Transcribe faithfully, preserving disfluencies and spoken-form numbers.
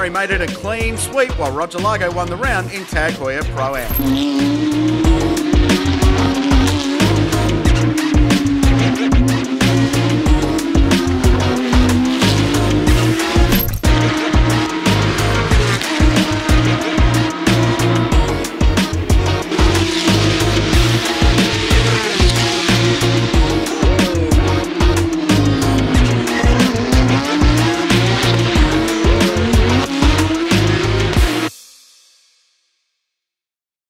Murray made it a clean sweep while Roger Largo won the round in Tag Heuer Pro-Am.